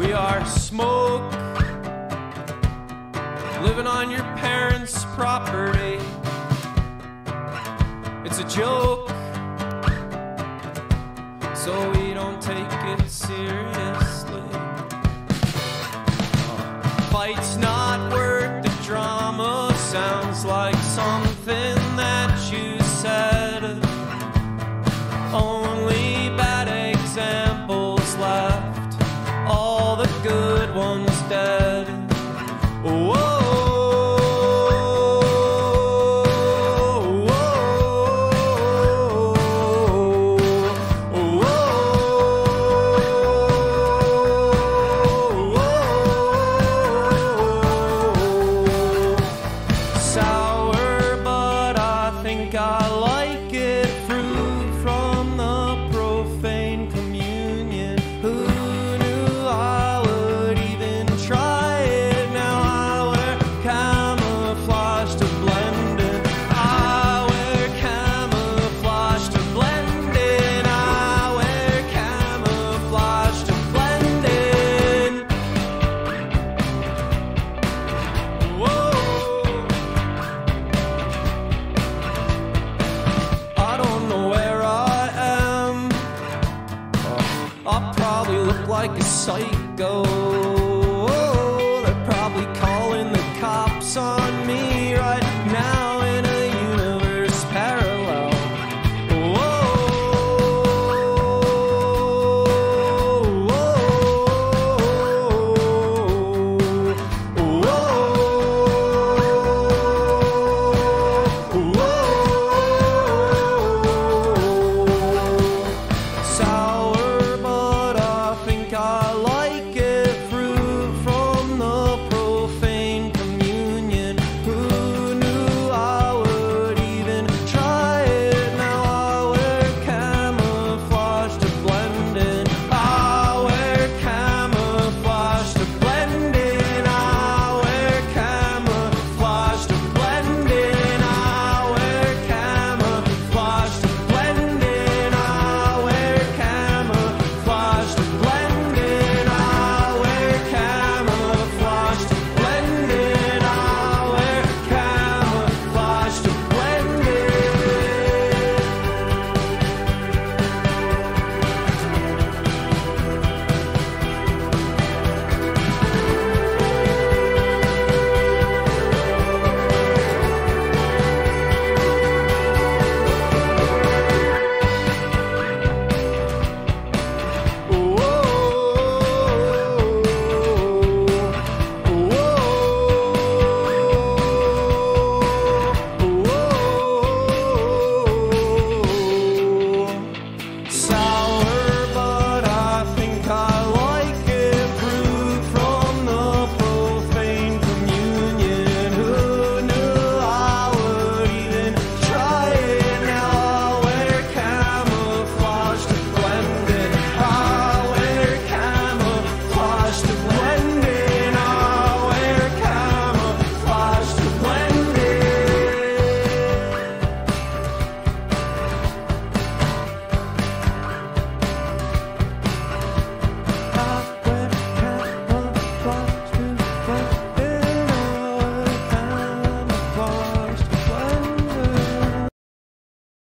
We are smoke, living on your parents' property. It's a joke, so we don't take it seriously. Fight's not worth the drama, sounds like something that you said. Only bad examples left, all the good ones dead. Whoa. I like it, fruit from the profane communion. Who knew I would even try it? Now I wear camouflage to blend in. I wear camouflage to blend in. I wear camouflage to blend in. Whoa. I'll probably look like a psycho.